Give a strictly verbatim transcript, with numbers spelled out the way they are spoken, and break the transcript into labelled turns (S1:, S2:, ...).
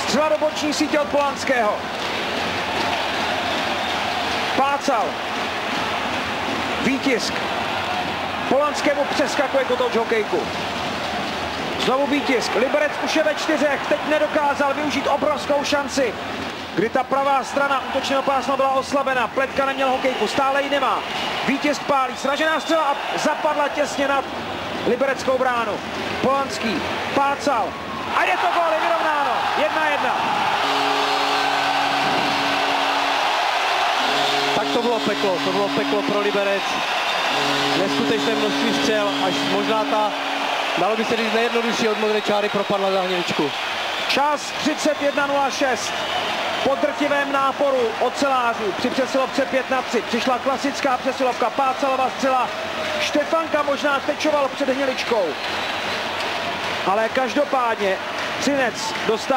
S1: Střela do boční sítě od Polanského. Pácal. Výtisk. Polanskému přeskakuje kotouč hokejku. Znovu výtisk. Liberec už je ve čtyřech. Teď nedokázal využít obrovskou šanci, kdy ta pravá strana útočného pásma byla oslabena. Pletka neměl hokejku, stále ji nemá. Výtisk pálí. Sražená střela a zapadla těsně nad libereckou bránu. Polanský. Pácal. A je to gól, je vyrovnáno. Jedna jedna.
S2: Tak to bylo peklo, to bylo peklo pro Liberec. Neskutečné množství střel, až možná ta, dalo by se říct, nejjednodušší od modré čáry propadla za Hniličku.
S1: Čas třicet jedna nula šest. Po drtivém náporu ocelářů při přesilovce pět na tři přišla klasická přesilovka, Pácalova střela. Štefanka možná tečoval před Hniličkou. Ale každopádně Třinec dostal